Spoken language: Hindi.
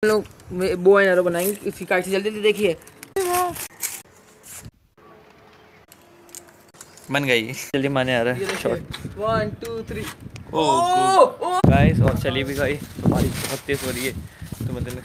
लोग बो एंड एरो बनाएंगे इसकी काट से जल्दी जल्दी देखिए बन गई जल्दी माने आ रहा है शॉट 1 2 3 गाइस और चली भी गई तो बारिश बहुत तेज हो रही है तो मतलब